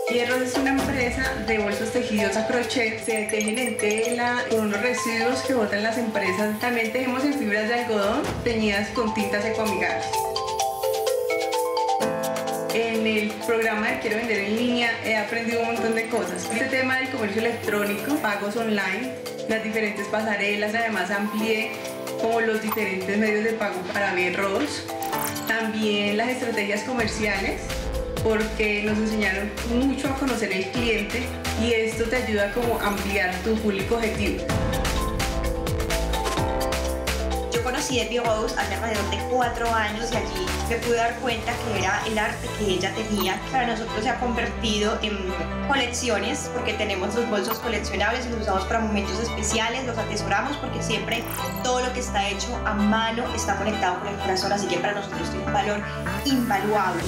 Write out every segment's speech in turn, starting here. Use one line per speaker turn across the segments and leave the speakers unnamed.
Hierros es una empresa de bolsos tejidos a crochet, se tejen en tela con unos residuos que botan las empresas. También tejemos en fibras de algodón teñidas con tintas ecoamigables. En el programa de Quiero Vender en Línea he aprendido un montón de cosas. Este tema del comercio electrónico, pagos online, las diferentes pasarelas, además amplié como los diferentes medios de pago para Rolls. También las estrategias comerciales, porque nos enseñaron mucho a conocer el cliente y esto te ayuda como a ampliar tu público objetivo.
Yo conocí a Debbie Rose hace alrededor de 4 años y allí me pude dar cuenta que era el arte que ella tenía. Para nosotros se ha convertido en colecciones porque tenemos los bolsos coleccionables y los usamos para momentos especiales, los atesoramos porque siempre todo lo que está hecho a mano está conectado con el corazón, así que para nosotros tiene un valor invaluable.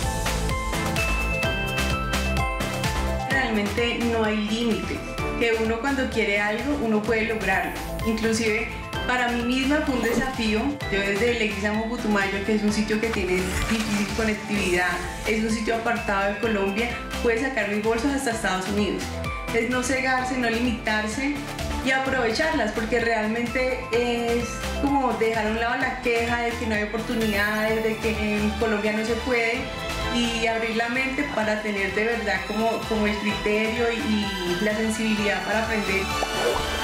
Realmente no hay límite, que uno cuando quiere algo, uno puede lograrlo. Inclusive para mí misma fue un desafío. Yo desde Leguízamo, Putumayo, que es un sitio que tiene difícil conectividad, es un sitio apartado de Colombia, pude sacar mis bolsos hasta Estados Unidos. Es no cegarse, no limitarse y aprovecharlas, porque realmente es como dejar a un lado la queja de que no hay oportunidades, de que en Colombia no se puede, y abrir la mente para tener de verdad como el criterio y la sensibilidad para aprender.